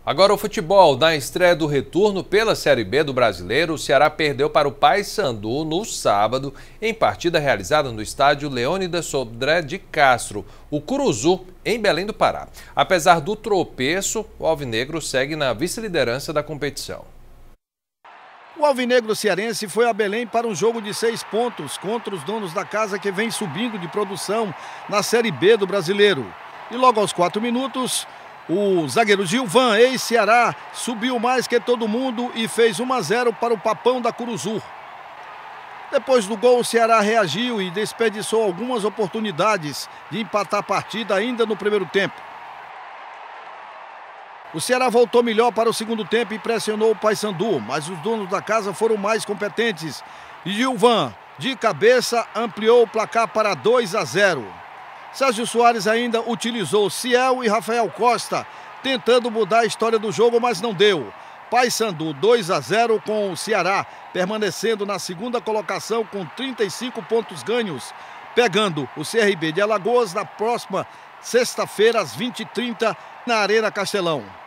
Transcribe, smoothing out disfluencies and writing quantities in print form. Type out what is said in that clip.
Agora o futebol. Na estreia do retorno pela Série B do Brasileiro, o Ceará perdeu para o Paysandu no sábado, em partida realizada no estádio Leônidas Sodré de Castro, o Curuzu, em Belém do Pará. Apesar do tropeço, o alvinegro segue na vice-liderança da competição. O alvinegro cearense foi a Belém para um jogo de 6 pontos contra os donos da casa que vem subindo de produção na Série B do Brasileiro. E logo aos 4 minutos... o zagueiro Gilvan, ex-Ceará, subiu mais que todo mundo e fez 1-0 para o Papão da Curuzu. Depois do gol, o Ceará reagiu e desperdiçou algumas oportunidades de empatar a partida ainda no primeiro tempo. O Ceará voltou melhor para o segundo tempo e pressionou o Paysandu, mas os donos da casa foram mais competentes. E Gilvan, de cabeça, ampliou o placar para 2-0. Sérgio Soares ainda utilizou Ciel e Rafael Costa, tentando mudar a história do jogo, mas não deu. Paysandu 2-0 com o Ceará, permanecendo na segunda colocação com 35 pontos ganhos, pegando o CRB de Alagoas na próxima sexta-feira às 20h30 na Arena Castelão.